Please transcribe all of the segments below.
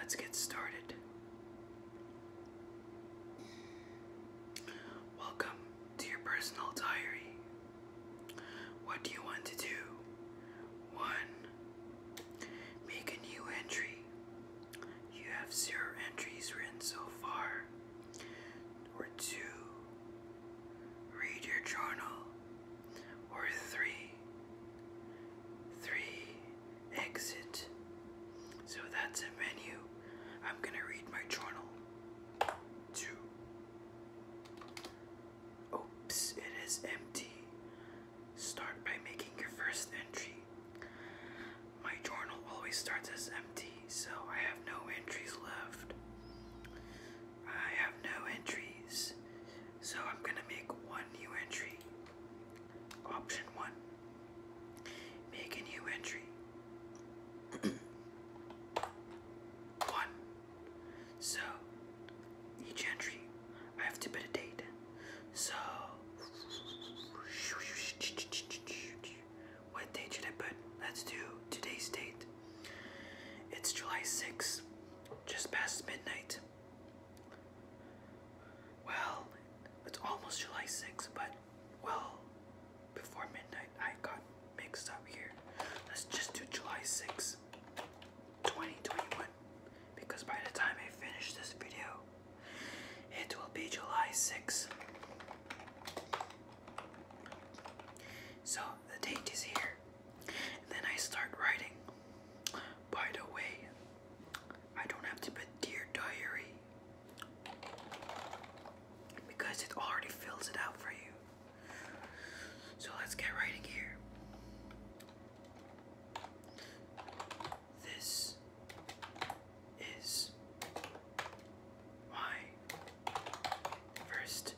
let's get started. Welcome to your personal diary. What do you want to do? 1. Make a new entry. You have 0 entries written so far. Or 2. Read your journal. Or 3. Exit. So that's a menu. I'm gonna read my journal. 2. Oops, it is empty. Start by making your first entry. My journal always starts as empty, so I have no entries left. I have no entries, so I'm gonna make 1 new entry. Option 1. Make a new entry. 1. So, each entry, I have to put a date. So, what date should I put? Let's do today's date. It's July 6th, just past midnight. Well, it's almost July 6th, but, well, before midnight, I got mixed up here. Let's just do July 6th, 2021, because by the time I finish this video, it will be July 6th. So the date is here, and then I start writing. By the way, I don't have to put Dear Diary, because it already fills it out for you. So let's get writing here. This is my first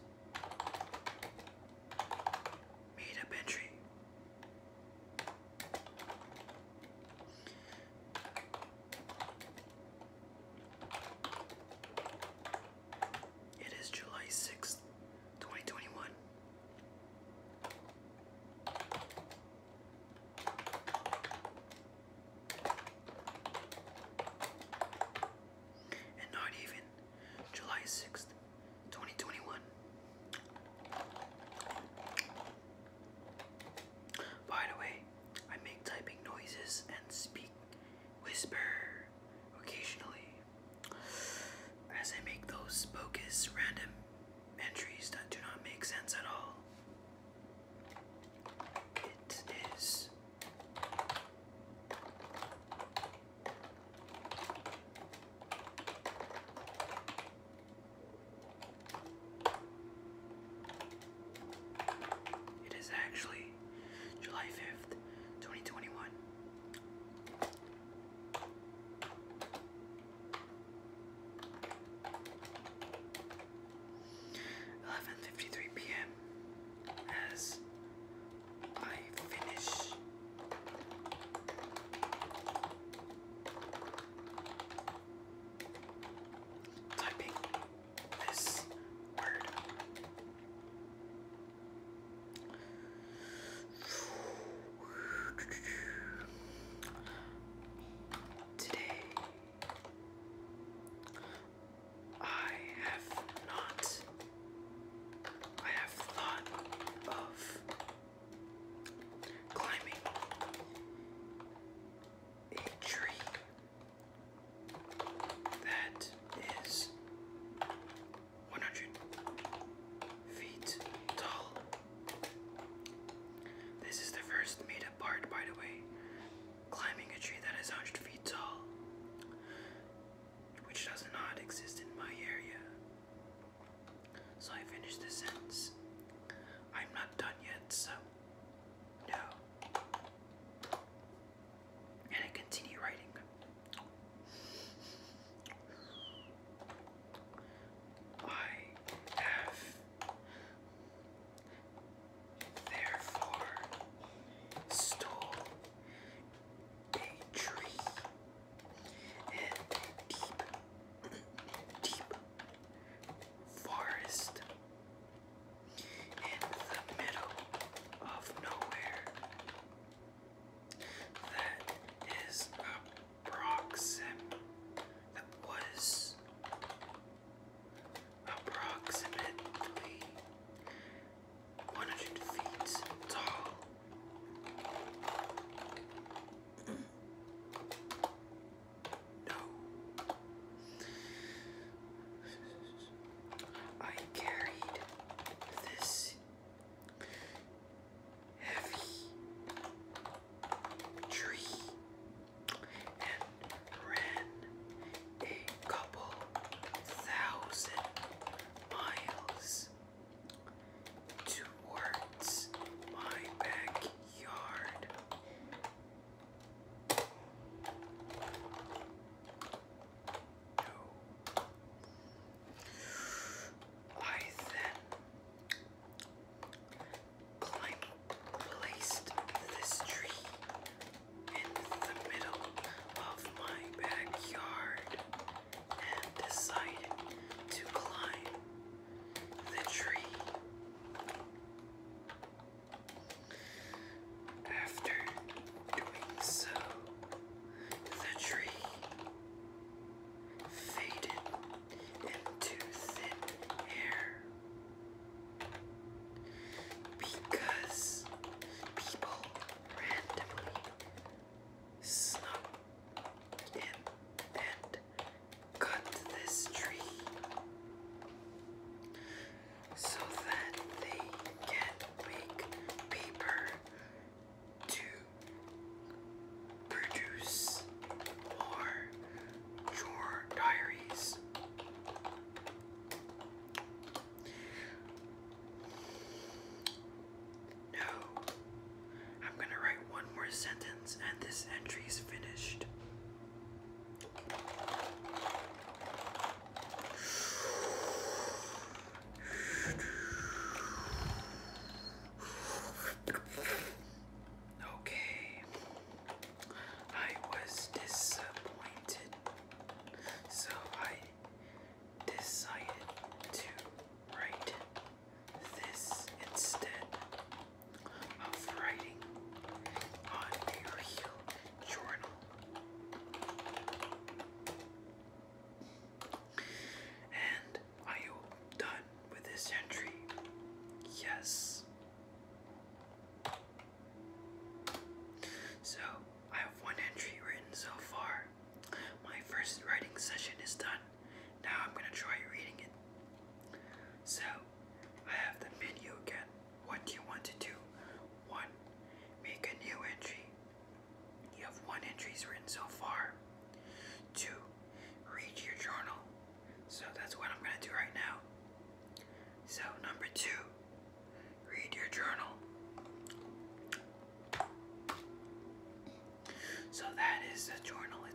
made-up entry. It is July 6th, 2021. And not even July 6th, 2021. By the way, I make typing noises and whisper occasionally as I make those bogus random entries that do not make sense at all. It is actually July 5th, 2021.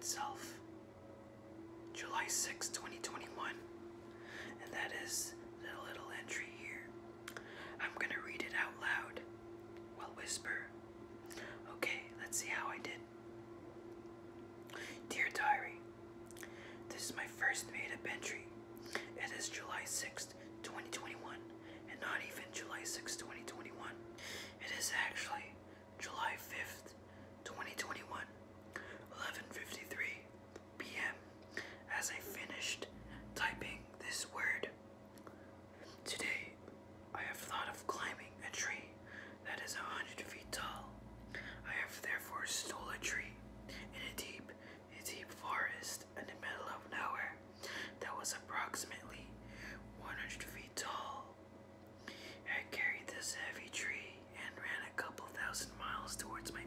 itself. July 6, 2021. And that is the little entry here. I'm gonna read it out loud. Well, whisper. Okay, let's see how I did. Dear Diary, this is my first made-up entry. It is July 6th, 2021, and not even July 6th, 2021. It is actually July 5th, 2021, 11:53 p.m. as I finished typing this word. Today, I have thought of climbing a tree that is 100 feet tall. I have therefore stole a tree in a deep forest in the middle of nowhere that was approximately 100 feet tall. I carried this heavy tree and ran a couple thousand miles towards my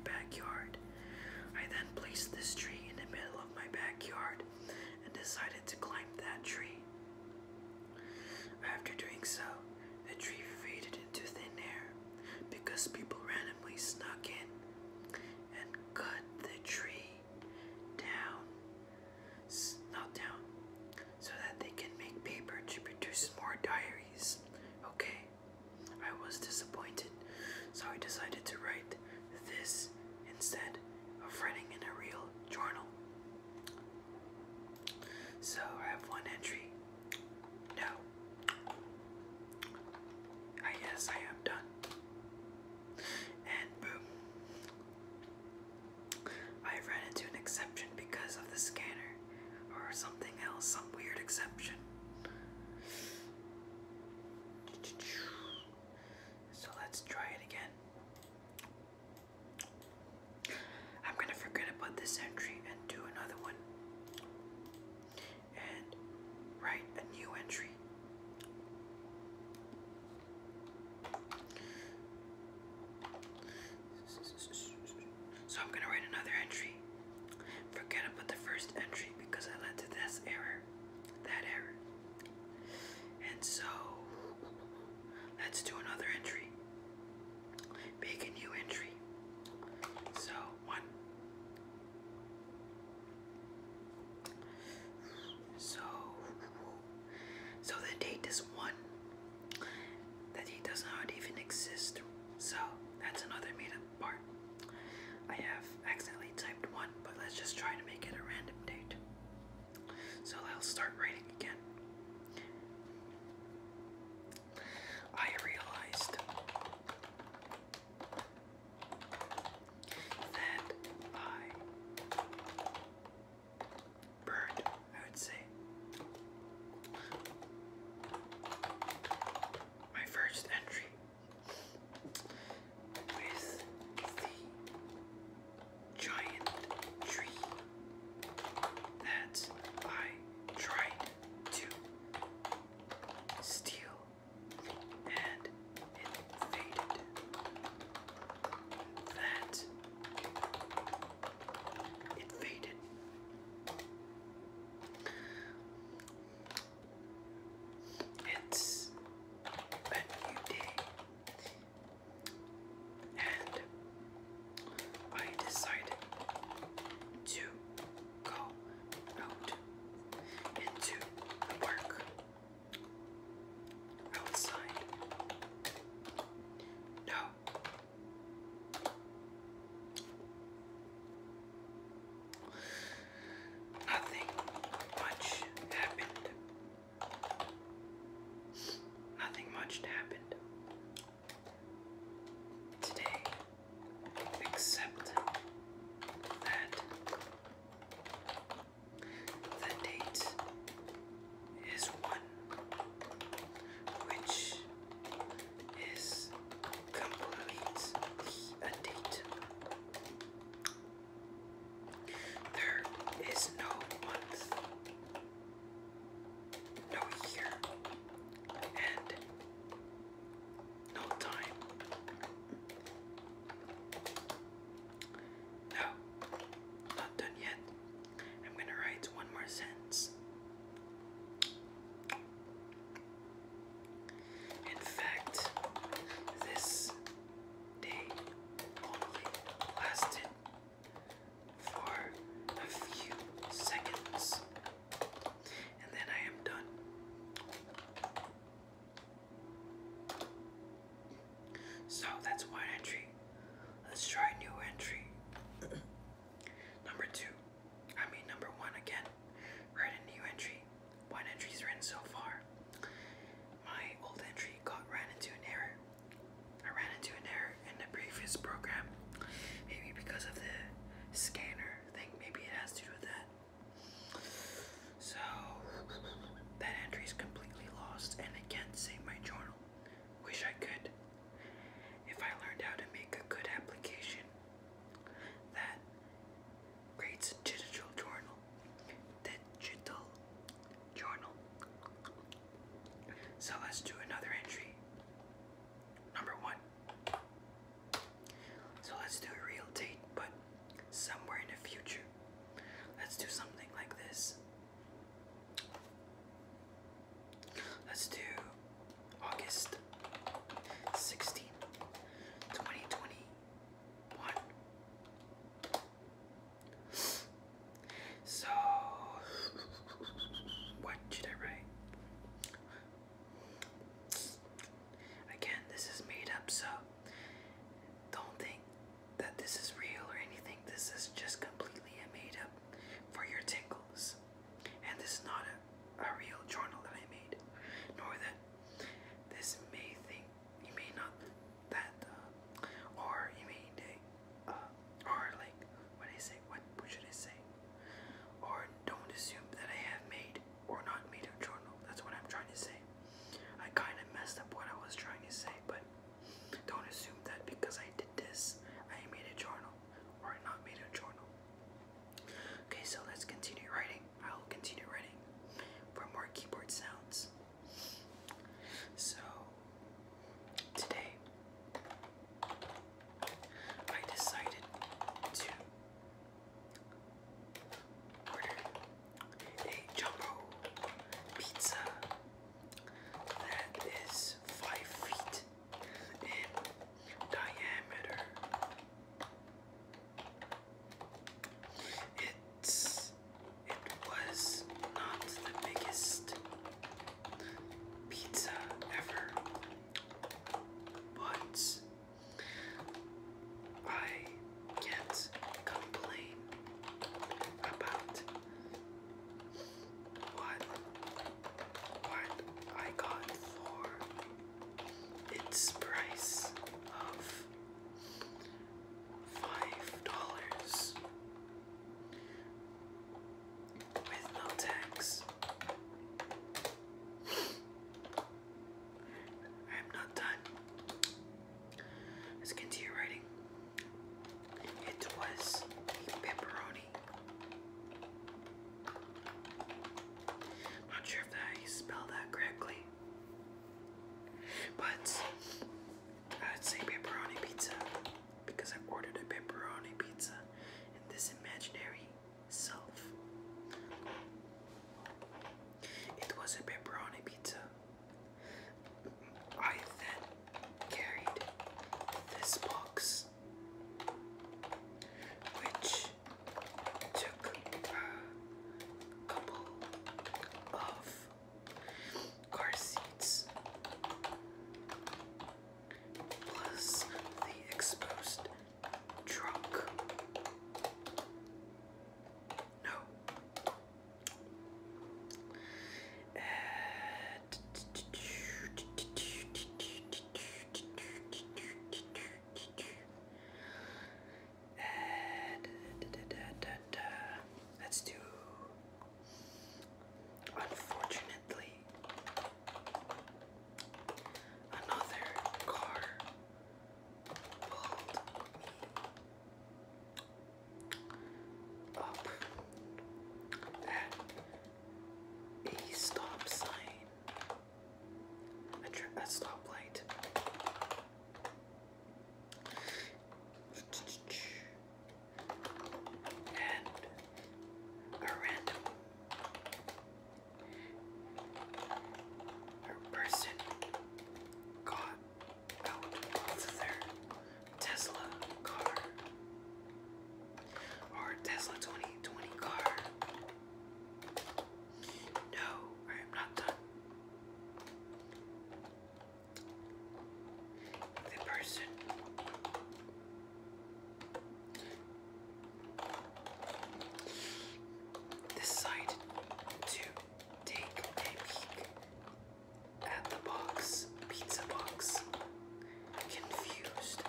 decided to take a peek at the box, pizza box, confused.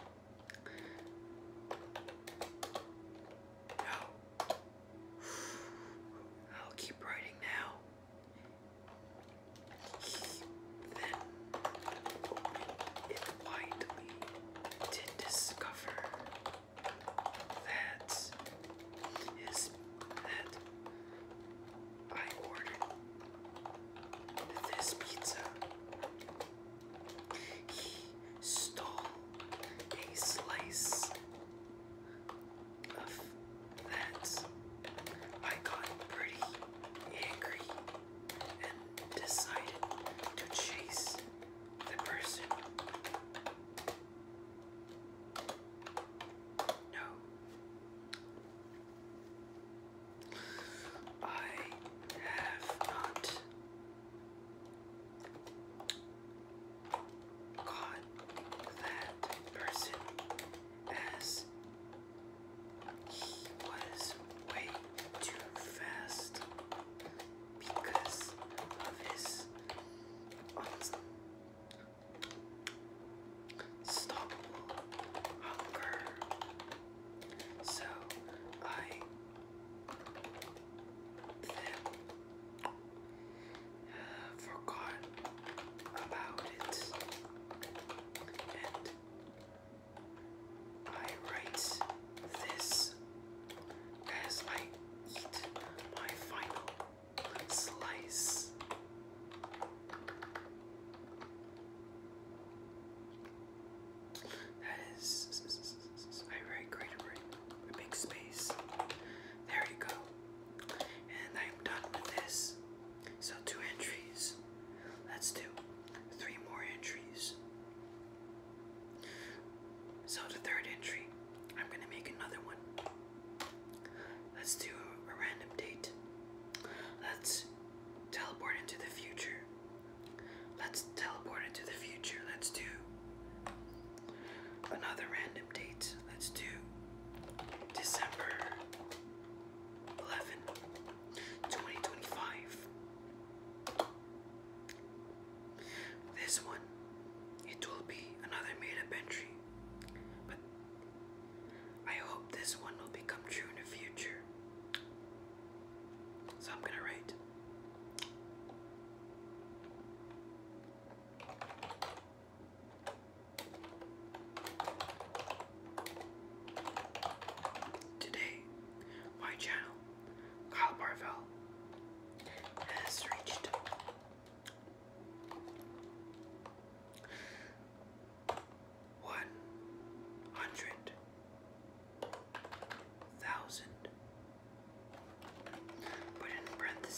No. I'll keep writing now. He then opened it widely to discover that I ordered this pizza. He stole a slice of that. I got pretty angry and decided to chase the person. No. I have not caught that person, as he was way too fast because of his unstoppable hunger. So I then forgot about it, and I write this as I eat my final slice. That is, I write great, a big space. There you go. And I'm done with this. So 2 entries. Let's do 3 more entries. So the 3rd entry, I'm gonna make another one. Let's do a random date. Let's teleport into the future. Let's teleport into the future. Let's do another random date. Let's do December 11, 2025. This one, it will be another made-up entry, but I hope this one will become true in the future. So I'm gonna write today. My channel, Kyle Barvel, has reached 100,000, put in parentheses,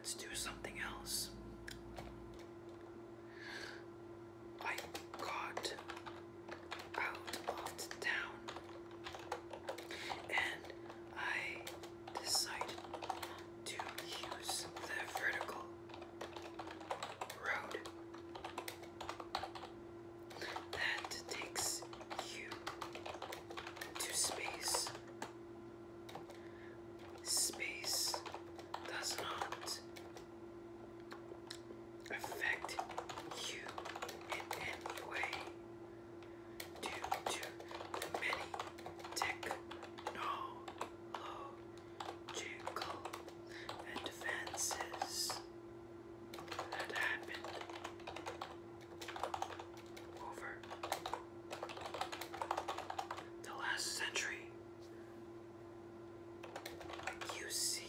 let's do something else. I got out of the town and I decided to use the vertical road that takes you to space. Space does not affect you in any way due to the many technological advances that happened over the last century. You see,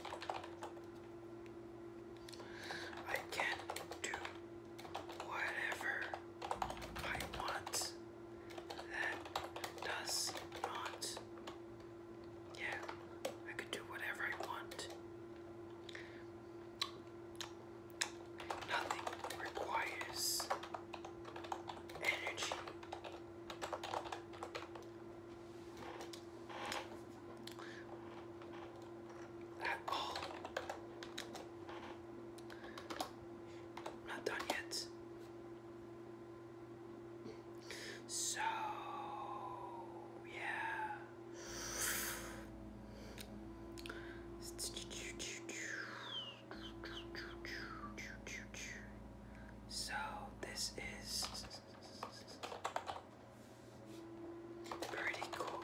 I can do whatever I want. That does not. Yeah, I could do whatever I want. Nothing requires energy. At all. Not done yet. So, yeah. So, this is pretty cool.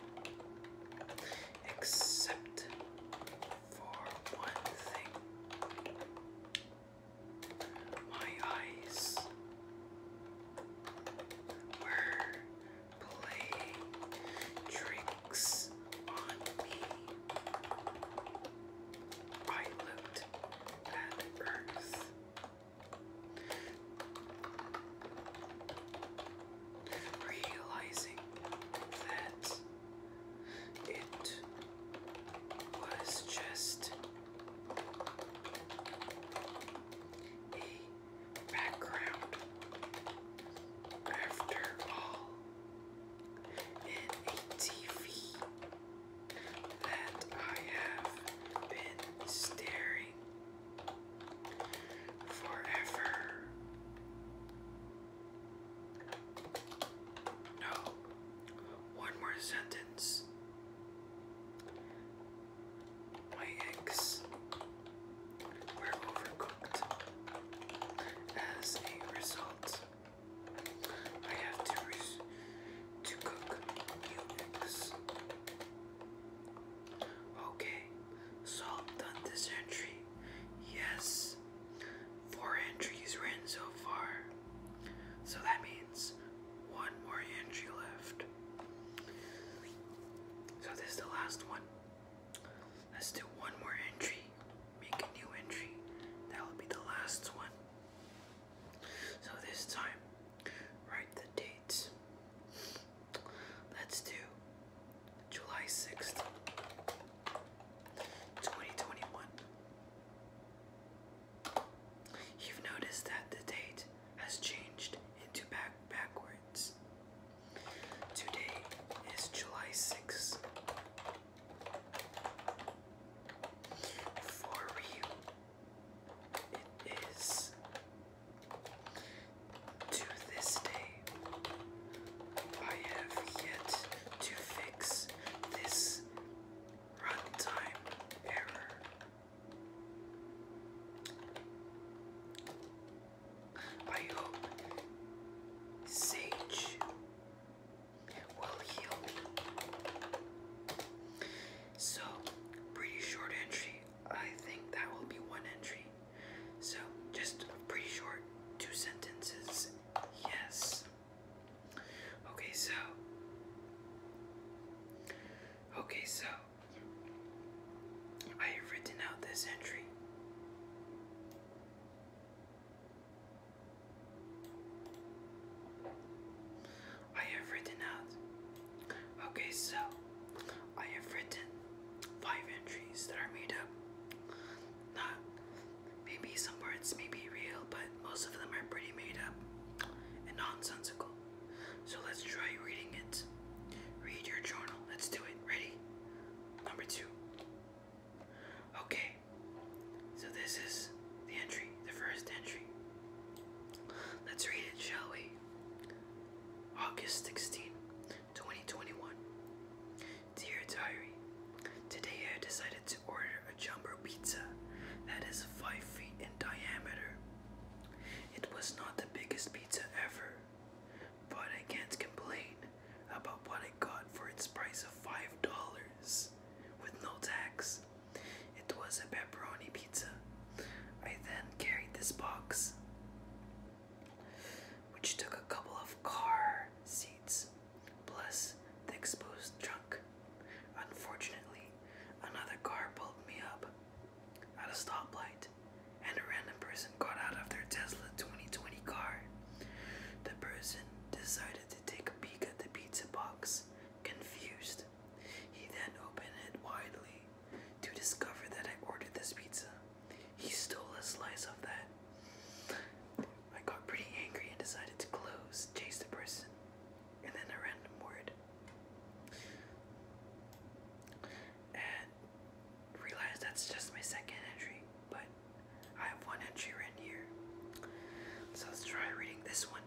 Except for one thing. My eyes were playing tricks on me. I looked at Earth, realizing that it was just a background. After all, in a TV that I have been staring forever. No, one more sentence. My eggs were overcooked. As a result, I have to cook new eggs. Okay, so I've done this entry. Yes, 4 entries written so far. So that means one more entry left. So this is the last one. Let's do one more entry. Make a new entry. That will be the last one. So this time, write the date. Let's do July 6th, 2021. You've noticed that the date has changed into backwards. Today is July 6th. For real, it is. To this day, I have yet to fix this runtime error. I hope Sage will heal me. So, pretty short entry. I think that will be one entry. So, just pretty short, 2 sentences. Yes. Okay, so. I have written out this entry. I have written out. Okay, so I have written 5 entries that are made up. Not this is the entry, the first entry. Let's read it, shall we? August 16, 2021. Dear Diary, today I decided to order a jumbo pizza that is 5 feet in diameter. It was not the biggest pizza ever, but I can't complain about what I got for its price of $5 with no tax. It was a pepperoni pizza. I then carried this box, which took a couple of car seats, plus the exposed trunk. Unfortunately, another car pulled me up at a stoplight, and a random person got out of their Tesla 2020 car. The person decided to take a peek at the pizza box, confused. He then opened it widely to discover that I ordered this pizza. He stole a slice of that. I got pretty angry and decided to chase the person, and then a random word, and realized that's just my second entry, but I have one entry right here. So let's try reading this one.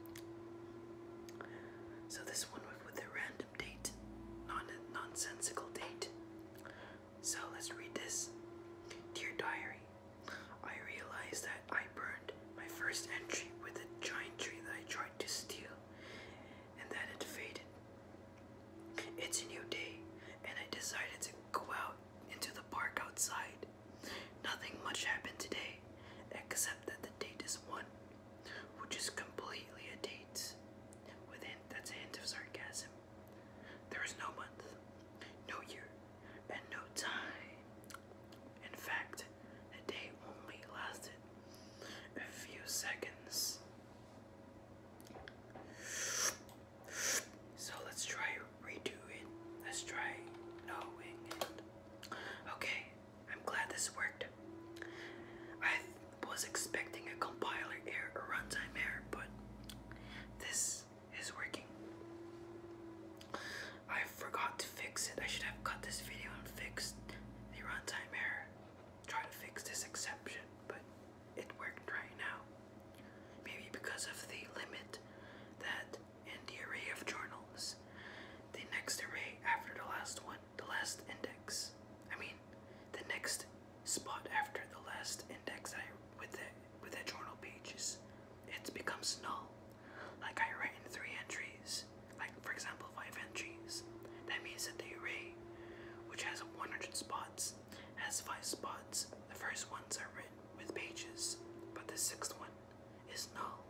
So this one with the random date, nonsensical date. So let's read this. Dear Diary, I realized that I burned my first entry with a giant tree that I tried to steal, and that it faded. It's a new day, and I decided to go out into the park outside. Nothing much happened today, except that the date is 1, which is completely a date. That's a hint of sarcasm. There is no month, no year, and no time. In fact, the day only lasted a few seconds. So let's try redoing. Let's try knowing it. Okay, I'm glad this worked. I was expecting a compiler error or runtime error, but this is working. I forgot to fix it. I should have cut this video and fixed the runtime error. Try to fix this exception, but it worked right now. Maybe because of the limit that in the array of journals, the next array after the last one, the last index. The next spot after the last index with the journal pages, it becomes null. Like I write in 3 entries, like for example 5 entries. That means that the array, which has 100 spots, has 5 spots. The first ones are written with pages, but the 6th one is null.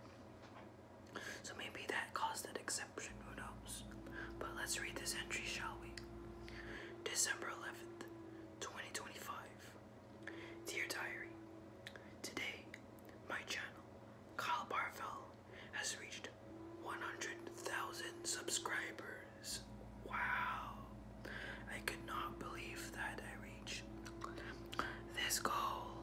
So maybe that caused that exception, who knows? But let's read this entry, shall we? December 11th, 2025. Dear Diary, today my channel, kylebarvel, has reached 100,000 subscribers. Wow, I could not believe that I reached this goal.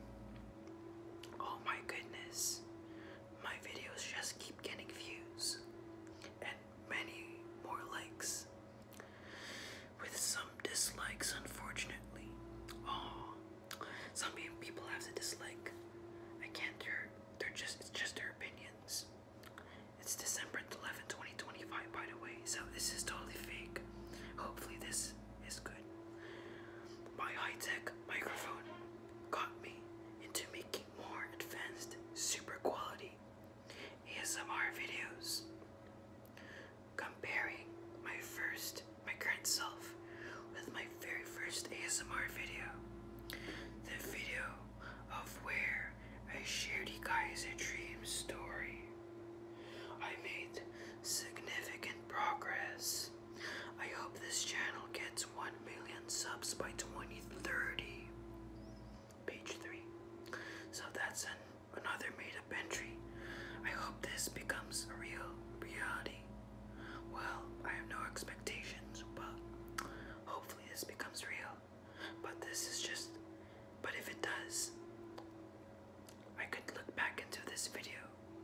Oh my goodness, my videos just keep getting views and many more likes, with some dislikes, unfortunately. Oh, some people have to dislike. I can't. It's just their opinions. It's December 11th, 2025, by the way, so this is totally fake. Hopefully this is good. My high-tech microphone got me into making more advanced, super quality ASMR videos. Comparing my current self with my very first ASMR video, the video of where I shared you guys a dream story, I made significant progress. I hope this channel gets 1 million subs by 2030. Page 3. So that's another made-up entry. I hope this becomes a reality. Well, I have no expectations, but hopefully this becomes real. But if it does, I could look back into this video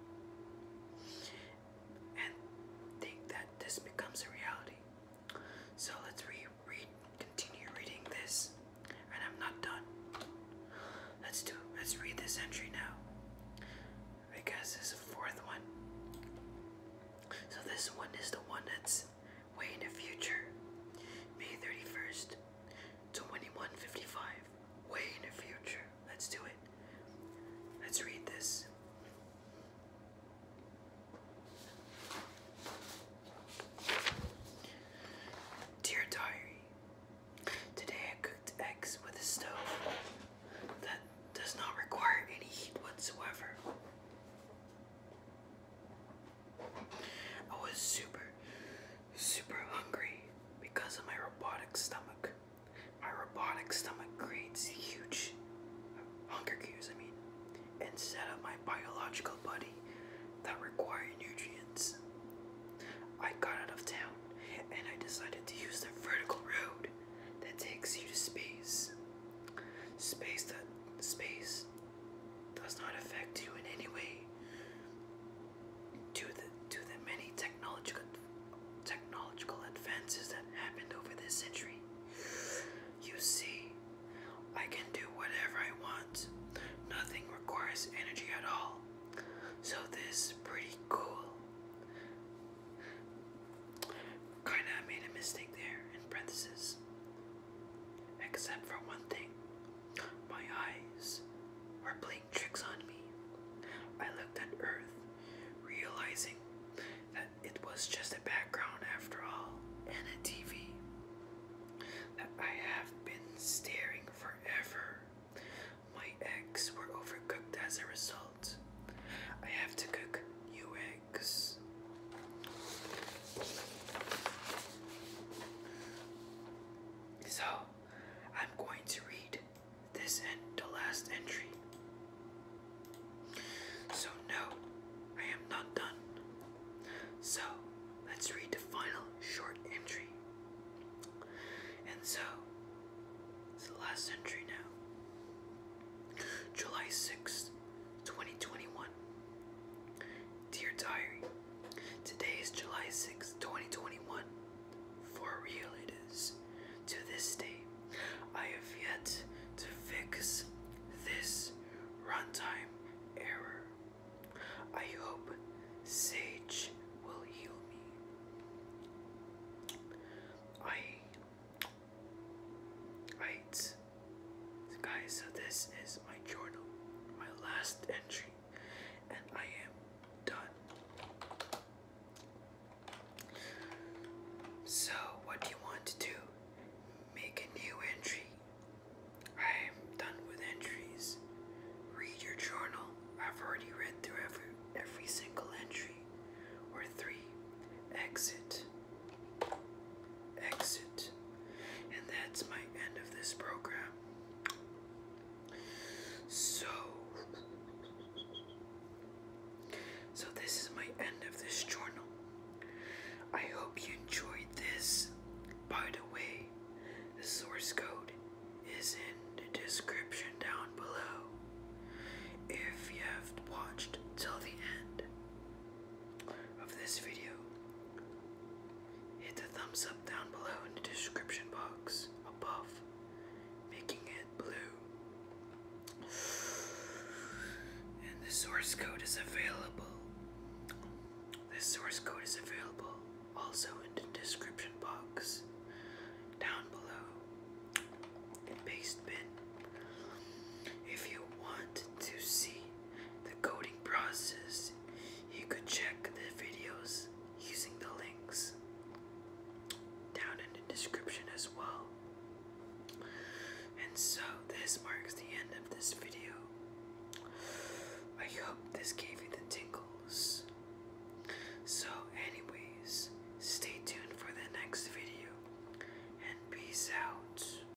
and think that this becomes a reality. So let's continue reading this. this entry now. I guess this is the fourth one. So this one is the one that's way in the future. May 31st, 2155. Way in the future. Let's do it. Let's read this. Dear Diary, today I cooked eggs with a stove that does not require any heat whatsoever. I was super hungry because of my robotic stomach. My robotic stomach creates huge hunger cues, instead of my biological body that require nutrients. I got out of town and I decided to use the vertical road that takes you to space. Space does not affect you in any way due to the many technological advances that happened over this century. You see, I can do whatever I want. Nothing requires energy at all. So this is pretty cool. Kinda made a mistake there in parentheses. Except for one thing. My eyes were playing tricks on me. I looked at Earth, realizing that it was just a background after all, and a TV that I have been staring forever. My eggs were overcooked as a result. I have to cook new eggs. So, I'm going to read this and the last entry. So no, I am not done. So, let's read the final short entry. And so, it's the last entry now. July 6th, 2021. Dear Diary, today is July 6th, 2021. For real it is. To this day, I have yet to fix this runtime error. I hope Sage will heal me. Guys, so this is my journal, my last entry, and I am done. So, what do you want to do? Make a new entry. I am done with entries. Read your journal. I've already read through every single entry. Or 3. Exit. Exit. And that's my end of this program. So this is my end of this journal. I hope you enjoyed this. By the way, the source code is in the description down below. If you have watched till the end of this video, hit the thumbs up down below in the description box above, making it blue. And the source code is available. This source code is available also in the description box down below in paste bin. If you want to see the coding process, you could check the videos using the links down in the description as well. And so this marks the end of this video. I hope this gave you